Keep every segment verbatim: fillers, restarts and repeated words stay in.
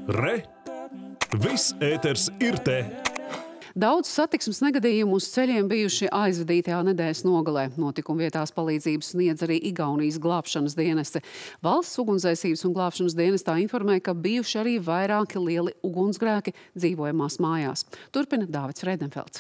Re! Viss ēters ir te! Daudz satiksmes negadījumu uz ceļiem bijuši aizvadītajā nedēļas nogalē. Notikuma vietās palīdzību sniedz arī Igaunijas glābšanas dienesti. Valsts ugunsdzēsības un glābšanas dienestā informē, ka bijuši arī vairāki lieli ugunsgrēki dzīvojamās mājās. Turpina Dāvids Frēdenfelds.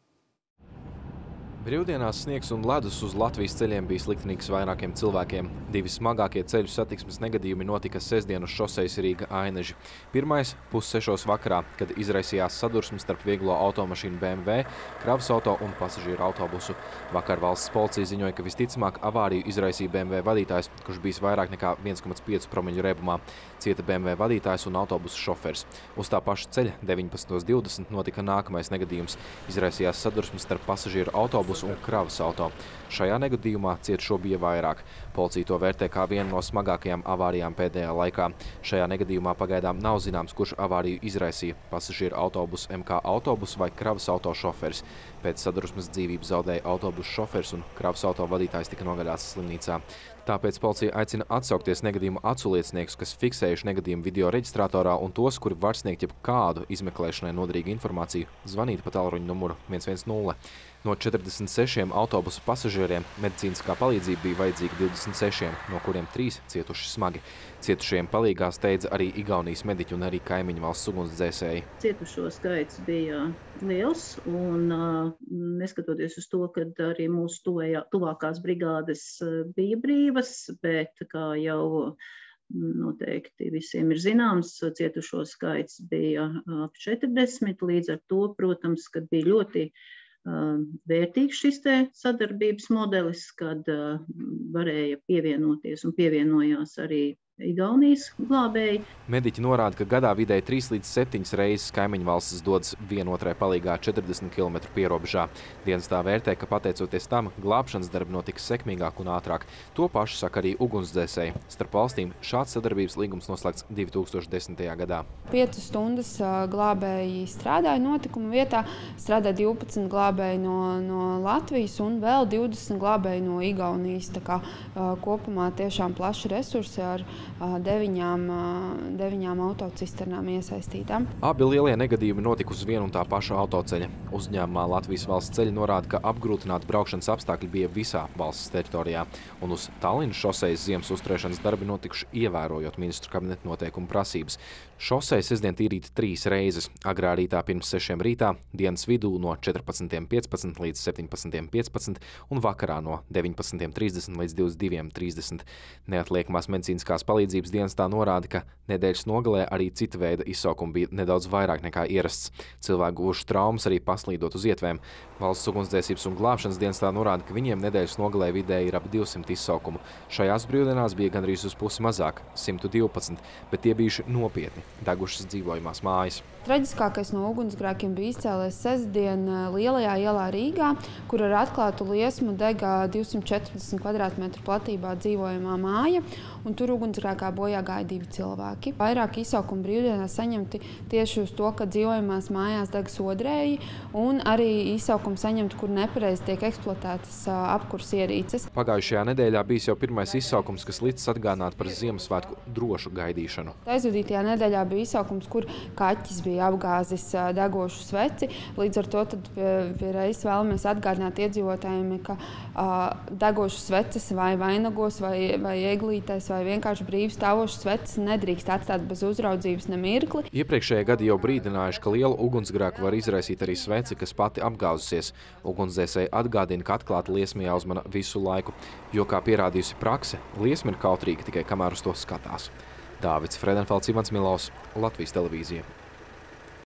Brīvdienās sniegs un ledus uz Latvijas ceļiem bija sliktenīgs vairākiem cilvēkiem. Divi smagākie ceļu satiksmes negadījumi notika sestdien uz šosejas Rīga-Aineži. Pirmais – pussešos vakarā, kad izraisījās sadursmes starp vieglo automašīnu B M W, kravas auto un pasažieru autobusu. Vakar valsts policija ziņoja, ka visticamāk avāriju izraisīja B M W vadītājs, kurš bijis vairāk nekā viens komats pieci promļu rebumā. Cieta B M W vadītājs un autobusu šofers. Uz tā paša ceļa deviņpadsmit divdesmit notika nākamais negadījums. Izraisījās sadursmes starp pasažieru autobusu un kravas auto. Šajā negadījumā cietušo bija vairāk. Policija to vērtē kā vienu no smagākajām avārijām pēdējā laikā. Šajā negadījumā pagaidām nav zināms, kurš avāriju izraisīja – pasažieru autobus, M K autobus vai kravas auto šoferis. Pēc sadursmes dzīvību zaudēja autobusu šofers un kravas auto vadītājs tika nogādāts slimnīcā. Tāpēc policija aicina atsaukties negadījumu aculieciniekus, kas fiksējuši negadījumu video reģistratorā, un tos, kuri var sniegt jebkādu izmeklēšanai noderīgu informāciju, zvanīt pa tālruņa numuru viens viens nulle. No četrdesmit sešiem autobusu pasažieriem medicīniskā palīdzība bija vajadzīga divdesmit sešiem, no kuriem trīs cietuši smagi. Cietušajiem palīgā steidza arī Igaunijas mediķi un arī kaimiņu valsts ugunsdzēsēji. Cietušo skaits bija liels, un neskatoties uz to, ka arī mūsu tuvējā, tuvākās brigādes bija brīvas, bet kā jau noteikti visiem ir zināms, cietušo skaits bija ap četrdesmit, līdz ar to, protams, kad bija ļoti vērtīgs šis te sadarbības modelis, kad varēja pievienoties un pievienojās arī Igaunijas glābēji. Mediķi norāda, ka gadā vidēji trīs līdz septiņas reizes kaimiņu valstis dodas vienotrai palīgā četrdesmit kilometru pierobežā. Dienestā vērtē, ka pateicoties tam, glābšanas darbi notiks sekmīgāk un ātrāk. To pašu saka arī ugunsdzēsēji. Starp valstīm šāds sadarbības līgums noslēgts divi tūkstoši desmitajā gadā. Piecas stundas glābēji strādāja notikuma vietā, strādāja divpadsmit glābēji no, no Latvijas un vēl divdesmit glābēji no Igaunijas. Tā kā kopumā tiešām plaši resursi ar deviņām, deviņām autocisternām iesaistītām. Abi lielie negadījumi notika uz vienu un tā paša autoceļa. Uzņēmumā Latvijas valsts ceļi norāda, ka apgrūtināti braukšanas apstākļi bija visā valsts teritorijā, un uz Tallinas šosejas ziemas uzturēšanas darbi notikuši ievērojot ministru kabineta noteikumu prasības. Šoseja sestdien tīrīta trīs reizes – agrā rītā pirms sešiem rītā, dienas vidū no četrpadsmitiem piecpadsmit līdz septiņpadsmitiem piecpadsmit un vakarā no deviņpadsmitiem trīsdesmit līdz divdesmit diviem trīsdesmit. Neatliekamās medicīniskās palīdzības dienestā norāda, ka nedēļas nogalē arī cita veida izsaukumi bija nedaudz vairāk nekā ierasts. Cilvēku guvuši traumas arī paslīdot uz ietvēm. Valsts ugunsdzēsības un glābšanas dienestā norāda, ka viņiem nedēļas nogalē vidēji ir ap divsimt izsaukumu. Šajās brīvdienās bija gandrīz uz pusi mazāk – simt divpadsmit, bet tie bijuši nopietni, degušas dzīvojamās mājas. Traģiskākais no ugunsgrēkiem bija izcēlies sestdien Lielajā ielā Rīgā, kur ar atklātu liesmu dega divsimt četrdesmit kvadrātmetru platībā dzīvojamā māja, un tur ugunsgrēkā bojā gāja divi cilvēki. Vairāk izsaukumi brīvdienās saņemti tieši uz to, ka dzīvojamās mājās deg sodrēji, un arī izsaukumi saņemti, kur nepareizi tiek eksploatētas apkurs ierīces. Pagājušajā nedēļā bijis jau pirmais izsaukums, kas licis atgādināt par Ziemassvētku drošu gaidīšanu. Aizvadītajā nedēļā bija izsaukums, kur kaķis bija apgāzis degošu sveci. Līdz ar to tad pie, pie reizes vēlamies atgādināt iedzīvotājiem, ka uh, degošas sveces vai vainagos vai, vai eglītēs vai vienkārši brīvi stāvošas sveces nedrīkst atstāt bez uzraudzības ne mirkli. Iepriekšējie gadi jau brīdinājuši, ka lielu ugunsgrēku var izraisīt arī svece, kas pati apgāzusies. Ugunsdzēsēji atgādina, ka atklāta liesma jāuzmana visu laiku, jo, kā pierādījusi prakse, liesma ir kautrīga tikai kamēr uz to skatās. Dāvids Frēdenfelds, Ivans Milovs, Latvijas televīzija.